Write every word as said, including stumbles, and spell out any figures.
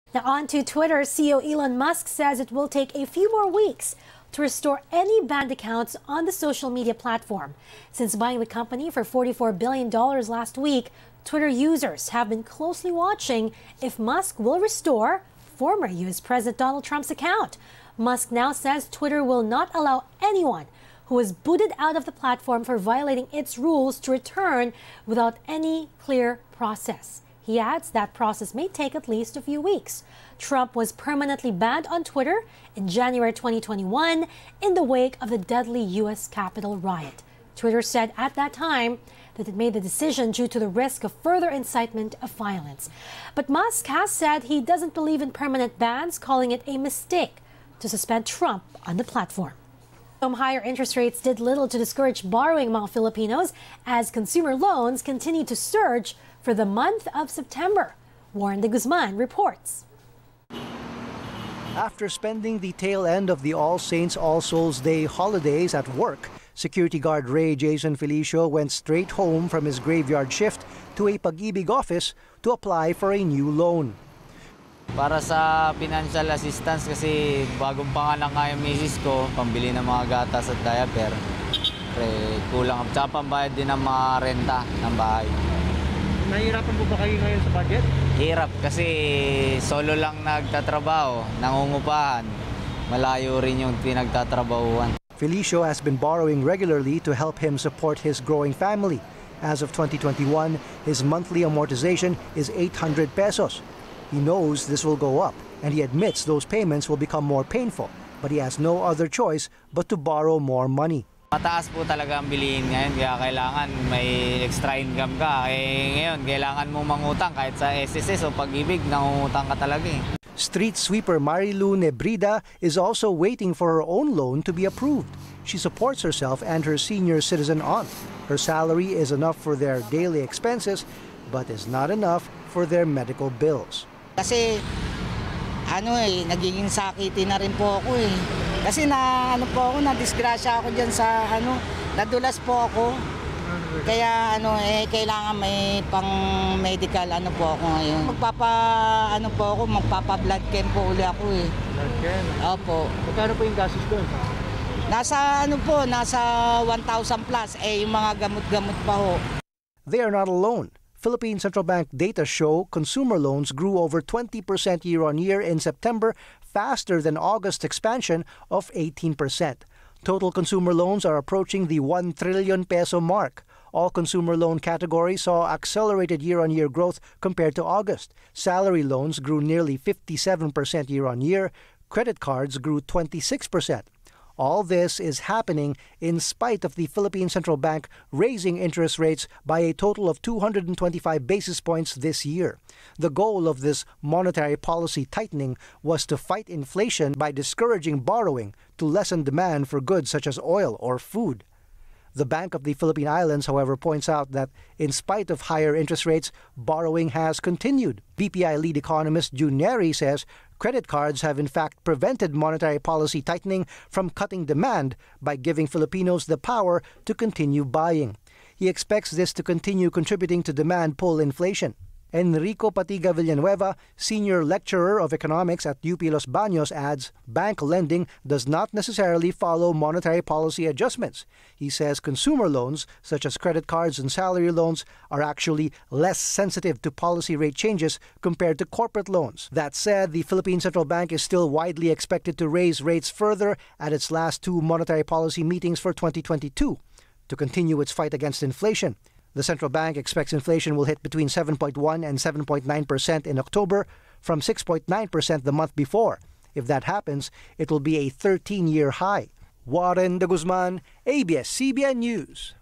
Now on to Twitter. C E O Elon Musk says it will take a few more weeks to restore any banned accounts on the social media platform. Since buying the company for forty-four billion dollars last week, Twitter users have been closely watching if Musk will restore former U S President Donald Trump's account. Musk now says Twitter will not allow anyone who was booted out of the platform for violating its rules to return without any clear process. He adds that process may take at least a few weeks. Trump was permanently banned on Twitter in January twenty twenty-one in the wake of the deadly U S Capitol riot. Twitter said at that time that it made the decision due to the risk of further incitement of violence. But Musk has said he doesn't believe in permanent bans, calling it a mistake to suspend Trump on the platform. Higher interest rates did little to discourage borrowing among Filipinos as consumer loans continue to surge for the month of September. Warren de Guzman reports. After spending the tail end of the All Saints All Souls Day holidays at work, security guard Ray Jason Felicio went straight home from his graveyard shift to a Pag-ibig office to apply for a new loan. Para sa financial assistance kasi bagong panganak nga yung misis ko, pambili ng mga gatas at diaper. Pre, kulang. Tsaka pambayad din ng mga renta ng bahay. Nahihirapan po ba kayo ngayon sa budget? Hirap kasi solo lang nagtatrabaho, nangungupahan. Malayo rin yung pinagtatrabahuan. Felicio has been borrowing regularly to help him support his growing family. As of twenty twenty-one, his monthly amortization is eight hundred pesos. He knows this will go up, and he admits those payments will become more painful, but he has no other choice but to borrow more money. Mataas po talaga ang bilihin ngayon, kaya kailangan may extra income ka. Eh, ngayon, kailangan mo mangutang kahit sa S S S o Pag-ibig, nangungutang ka talaga eh. Street sweeper Marilu Nebrida is also waiting for her own loan to be approved. She supports herself and her senior citizen aunt. Her salary is enough for their daily expenses, but is not enough for their medical bills. Kasi ano eh, nagiging sakiti na rin po ako eh. Kasi na ano po ako, na disgrasya ako diyan sa ano, nadulas po ako. Kaya ano eh kailangan may pang medical ano po ako ngayon. Magpapa ano po ako, magpapa-blood chem po uli ako eh. Blood chem? Opo. Magkano po yung gastos doon? Nasa ano po, nasa one thousand plus eh yung mga gamot-gamot pa ho. They are not alone. Philippine Central Bank data show consumer loans grew over twenty percent year-on-year in September, faster than August expansion of eighteen percent. Total consumer loans are approaching the one trillion peso mark. All consumer loan categories saw accelerated year-on-year growth compared to August. Salary loans grew nearly fifty-seven percent year-on-year. Credit cards grew twenty-six percent. All this is happening in spite of the Philippine Central Bank raising interest rates by a total of two hundred twenty-five basis points this year. The goal of this monetary policy tightening was to fight inflation by discouraging borrowing to lessen demand for goods such as oil or food. The Bank of the Philippine Islands, however, points out that in spite of higher interest rates, borrowing has continued. B P I lead economist June Neri says credit cards have in fact prevented monetary policy tightening from cutting demand by giving Filipinos the power to continue buying. He expects this to continue contributing to demand pull inflation. Enrico Patiga Villanueva, senior lecturer of economics at U P Los Baños, adds bank lending does not necessarily follow monetary policy adjustments. He says consumer loans, such as credit cards and salary loans, are actually less sensitive to policy rate changes compared to corporate loans. That said, the Philippine Central Bank is still widely expected to raise rates further at its last two monetary policy meetings for twenty twenty-two to continue its fight against inflation. The central bank expects inflation will hit between seven point one and seven point nine percent in October from six point nine percent the month before. If that happens, it will be a thirteen-year high. Warren de Guzman, A B S C B N News.